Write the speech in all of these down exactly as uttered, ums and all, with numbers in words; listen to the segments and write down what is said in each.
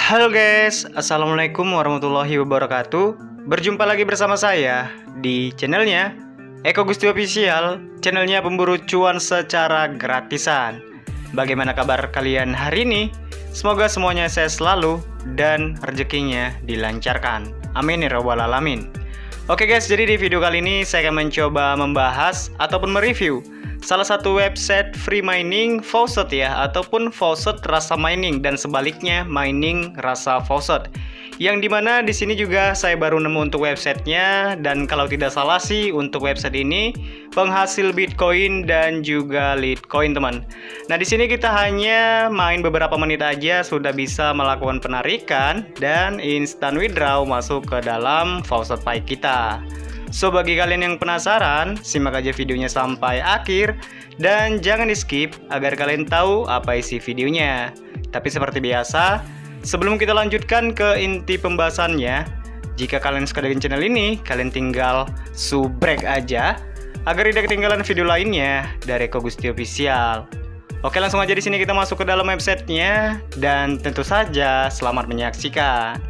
Halo guys, Assalamualaikum warahmatullahi wabarakatuh. Berjumpa lagi bersama saya di channelnya Eko Gusti Official, channelnya pemburu cuan secara gratisan. Bagaimana kabar kalian hari ini? Semoga semuanya sehat selalu dan rezekinya dilancarkan. Amin ya rabbal alamin. Oke guys, jadi di video kali ini saya akan mencoba membahas ataupun mereview salah satu website free mining faucet ya, ataupun faucet rasa mining dan sebaliknya mining rasa faucet. Yang dimana di sini juga saya baru nemu untuk websitenya, dan kalau tidak salah sih untuk website ini penghasil Bitcoin dan juga Litecoin teman. Nah di sini kita hanya main beberapa menit aja sudah bisa melakukan penarikan dan instant withdraw masuk ke dalam faucet Pi kita. So bagi kalian yang penasaran, simak aja videonya sampai akhir dan jangan di skip agar kalian tahu apa isi videonya. Tapi seperti biasa, sebelum kita lanjutkan ke inti pembahasannya, jika kalian suka dengan channel ini, kalian tinggal subrek aja agar tidak ketinggalan video lainnya dari Eko Gusti Official. Oke, langsung aja di sini kita masuk ke dalam websitenya dan tentu saja selamat menyaksikan.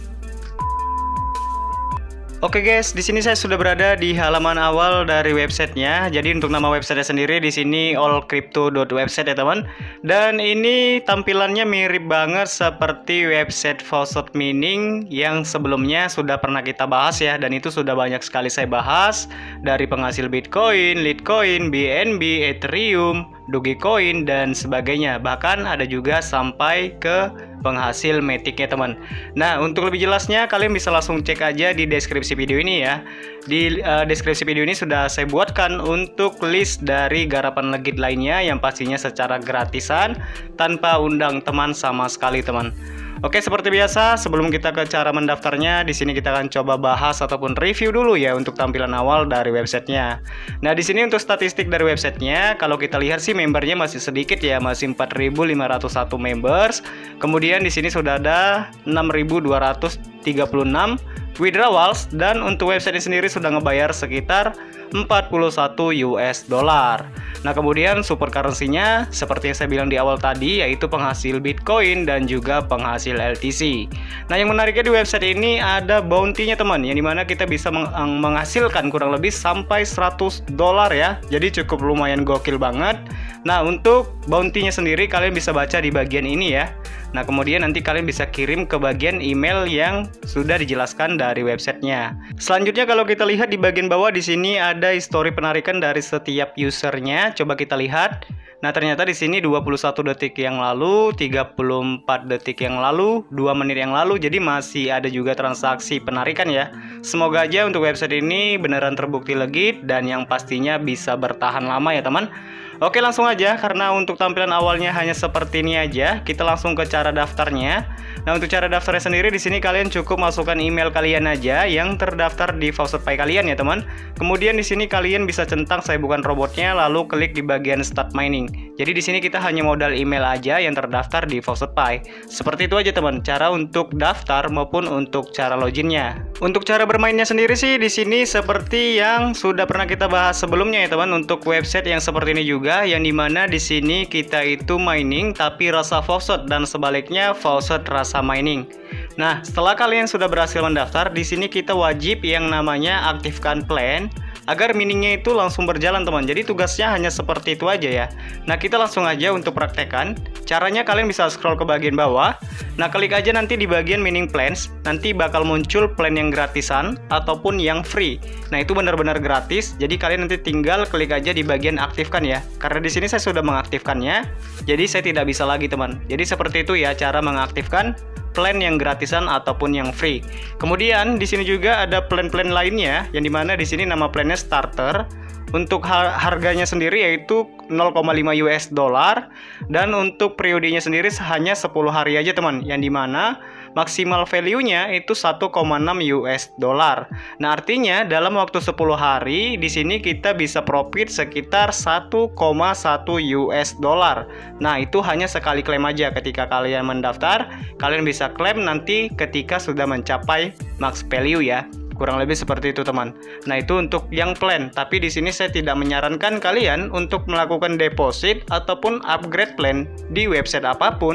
Oke guys, di sini saya sudah berada di halaman awal dari websitenya. Jadi untuk nama websitenya sendiri di sini allcrypto dot website ya teman. Dan ini tampilannya mirip banget seperti website faucet mining yang sebelumnya sudah pernah kita bahas ya. Dan itu sudah banyak sekali saya bahas, dari penghasil Bitcoin, Litecoin, B N B, Ethereum, Dogecoin dan sebagainya. Bahkan ada juga sampai ke penghasil Matic-nya teman. Nah untuk lebih jelasnya kalian bisa langsung cek aja di deskripsi video ini ya. Di uh, deskripsi video ini sudah saya buatkan untuk list dari garapan legit lainnya yang pastinya secara gratisan tanpa undang teman sama sekali teman. Oke, seperti biasa sebelum kita ke cara mendaftarnya, di sini kita akan coba bahas ataupun review dulu ya untuk tampilan awal dari websitenya. Nah di sini untuk statistik dari websitenya, kalau kita lihat sih membernya masih sedikit ya, masih empat ribu lima ratus satu members. Kemudian di sini sudah ada enam ribu dua ratus tiga puluh enam withdrawals, dan untuk website ini sendiri sudah ngebayar sekitar empat puluh satu US dollar. Nah kemudian super currency-nya seperti yang saya bilang di awal tadi, yaitu penghasil Bitcoin dan juga penghasil L T C. Nah yang menariknya di website ini ada bounty-nya teman, yang dimana kita bisa meng menghasilkan kurang lebih sampai seratus dolar ya. Jadi cukup lumayan gokil banget. Nah untuk bounty-nya sendiri kalian bisa baca di bagian ini ya. Nah kemudian nanti kalian bisa kirim ke bagian email yang sudah dijelaskan dari websitenya. Selanjutnya kalau kita lihat di bagian bawah di sini ada histori penarikan dari setiap usernya. Coba kita lihat. Nah ternyata di sini dua puluh satu detik yang lalu, tiga puluh empat detik yang lalu, dua menit yang lalu. Jadi masih ada juga transaksi penarikan ya. Semoga aja untuk website ini beneran terbukti legit dan yang pastinya bisa bertahan lama ya teman. Oke langsung aja, karena untuk tampilan awalnya hanya seperti ini aja, kita langsung ke cara daftarnya. Nah untuk cara daftarnya sendiri di sini kalian cukup masukkan email kalian aja yang terdaftar di faucet Pi kalian ya teman. Kemudian di sini kalian bisa centang saya bukan robotnya, lalu klik di bagian start mining. Jadi di sini kita hanya modal email aja yang terdaftar di faucet Pi. Seperti itu aja teman, cara untuk daftar maupun untuk cara loginnya. Untuk cara bermainnya sendiri sih di sini seperti yang sudah pernah kita bahas sebelumnya ya teman, untuk website yang seperti ini juga, yang dimana di sini kita itu mining tapi rasa faucet dan sebaliknya faucet rasa mining. Nah setelah kalian sudah berhasil mendaftar, di sini kita wajib yang namanya aktifkan plan agar miningnya itu langsung berjalan teman. Jadi tugasnya hanya seperti itu aja ya. Nah kita langsung aja untuk praktekan. Caranya kalian bisa scroll ke bagian bawah. Nah klik aja nanti di bagian mining plans. Nanti bakal muncul plan yang gratisan ataupun yang free. Nah itu benar-benar gratis. Jadi kalian nanti tinggal klik aja di bagian aktifkan ya. Karena di sini saya sudah mengaktifkannya. Jadi saya tidak bisa lagi teman. Jadi seperti itu ya cara mengaktifkan plan yang gratisan ataupun yang free. Kemudian di sini juga ada plan-plan lainnya, yang dimana di sini nama plannya starter. Untuk harganya sendiri yaitu nol koma lima US dollar, dan untuk periodenya sendiri hanya sepuluh hari aja teman, yang dimana maksimal value-nya itu satu koma enam US dollar. Nah artinya dalam waktu sepuluh hari di sini kita bisa profit sekitar satu koma satu US dollar. Nah itu hanya sekali klaim aja. Ketika kalian mendaftar, kalian bisa klaim nanti ketika sudah mencapai max value ya. Kurang lebih seperti itu teman. Nah itu untuk yang plan, tapi di sini saya tidak menyarankan kalian untuk melakukan deposit ataupun upgrade plan di website apapun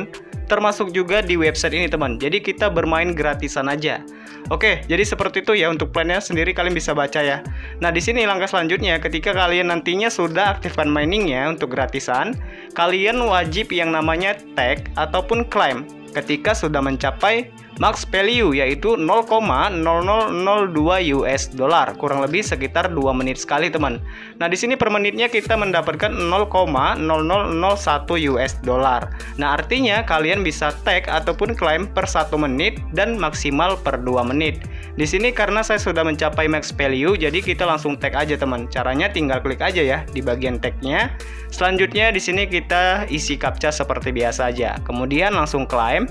termasuk juga di website ini teman. Jadi kita bermain gratisan aja. Oke, jadi seperti itu ya untuk plannya sendiri, kalian bisa baca ya. Nah, di sini langkah selanjutnya ketika kalian nantinya sudah aktifkan miningnya untuk gratisan, kalian wajib yang namanya tag ataupun claim ketika sudah mencapai max value, yaitu nol koma nol nol nol dua U S dollar, kurang lebih sekitar dua menit sekali teman. Nah, di sini per menitnya kita mendapatkan nol koma nol nol nol satu U S dollar. Nah, artinya kalian bisa tag ataupun claim per satu menit dan maksimal per dua menit. Di sini karena saya sudah mencapai max value, jadi kita langsung tag aja teman. Caranya tinggal klik aja ya di bagian tagnya. Selanjutnya di sini kita isi captcha seperti biasa aja. Kemudian langsung claim.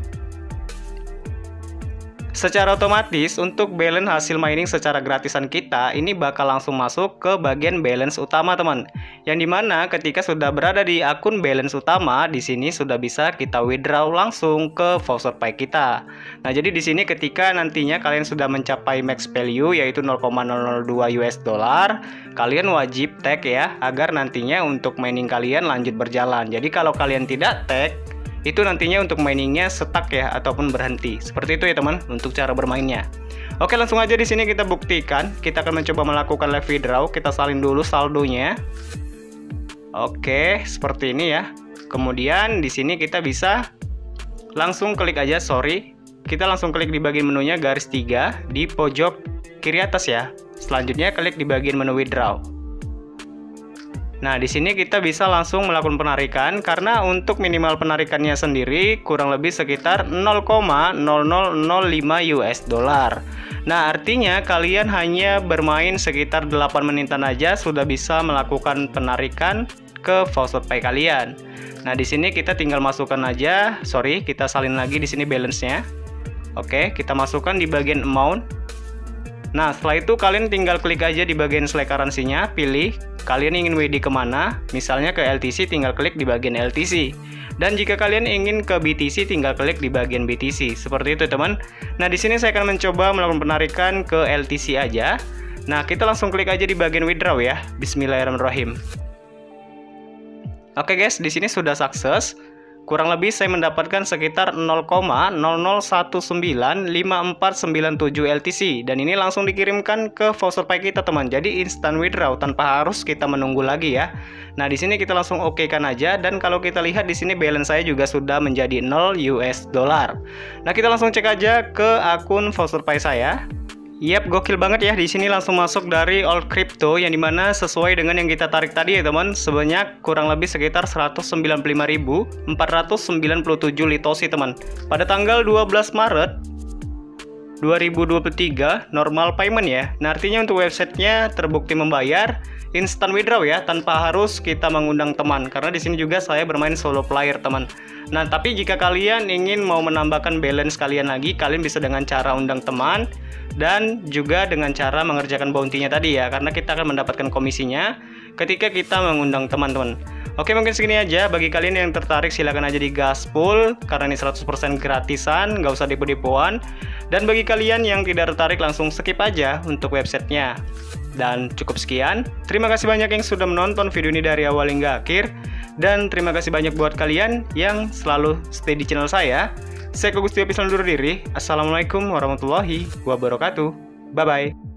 Secara otomatis untuk balance hasil mining secara gratisan kita ini bakal langsung masuk ke bagian balance utama teman. Yang dimana ketika sudah berada di akun balance utama, di sini sudah bisa kita withdraw langsung ke VoucherPay kita. Nah, jadi di sini ketika nantinya kalian sudah mencapai max value yaitu nol koma nol nol dua U S dollar, kalian wajib tag ya agar nantinya untuk mining kalian lanjut berjalan. Jadi kalau kalian tidak tag, itu nantinya untuk miningnya stuck ya ataupun berhenti. Seperti itu ya teman untuk cara bermainnya. Oke, langsung aja di sini kita buktikan. Kita akan mencoba melakukan live withdraw. Kita salin dulu saldonya. Oke, seperti ini ya. Kemudian di sini kita bisa langsung klik aja, sorry. Kita langsung klik di bagian menunya garis tiga di pojok kiri atas ya. Selanjutnya klik di bagian menu withdraw. Nah, di sini kita bisa langsung melakukan penarikan karena untuk minimal penarikannya sendiri kurang lebih sekitar nol koma nol nol nol lima U S dollar. Nah, artinya kalian hanya bermain sekitar delapan menitan aja sudah bisa melakukan penarikan ke VoucherPay kalian. Nah, di sini kita tinggal masukkan aja, sorry, kita salin lagi di sini balance-nya. Oke, kita masukkan di bagian amount. Nah, setelah itu kalian tinggal klik aja di bagian select currency-nya, pilih kalian ingin W D kemana, misalnya ke L T C tinggal klik di bagian L T C. Dan jika kalian ingin ke B T C tinggal klik di bagian B T C. Seperti itu teman. Nah, di sini saya akan mencoba melakukan penarikan ke L T C aja. Nah, kita langsung klik aja di bagian withdraw ya. Bismillahirrahmanirrahim. Oke guys, di sini sudah sukses. Kurang lebih saya mendapatkan sekitar nol koma nol nol satu sembilan lima empat sembilan tujuh L T C dan ini langsung dikirimkan ke VoucherPay kita teman. Jadi instant withdraw tanpa harus kita menunggu lagi ya. Nah, di sini kita langsung oke kan aja dan kalau kita lihat di sini balance saya juga sudah menjadi nol U S dollar. Nah, kita langsung cek aja ke akun VoucherPay saya. Yap, gokil banget ya. Di sini langsung masuk dari All Crypto yang dimana sesuai dengan yang kita tarik tadi ya teman, sebanyak kurang lebih sekitar seratus sembilan puluh lima ribu empat ratus sembilan puluh tujuh litosi teman. Pada tanggal dua belas Maret dua ribu dua puluh tiga normal payment ya. Nah, artinya untuk websitenya terbukti membayar, instant withdraw ya tanpa harus kita mengundang teman karena di sini juga saya bermain solo player teman. Nah, tapi jika kalian ingin mau menambahkan balance kalian lagi, kalian bisa dengan cara undang teman dan juga dengan cara mengerjakan bounty-nya tadi ya, karena kita akan mendapatkan komisinya ketika kita mengundang teman-teman. Oke, mungkin segini aja. Bagi kalian yang tertarik silahkan aja di gaspol karena ini seratus persen gratisan, nggak usah depo-depoan. Dan bagi kalian yang tidak tertarik langsung skip aja untuk websitenya. Dan cukup sekian. Terima kasih banyak yang sudah menonton video ini dari awal hingga akhir. Dan terima kasih banyak buat kalian yang selalu stay di channel saya. Saya Gusti Hafiz undur diri. Assalamualaikum warahmatullahi wabarakatuh. Bye-bye.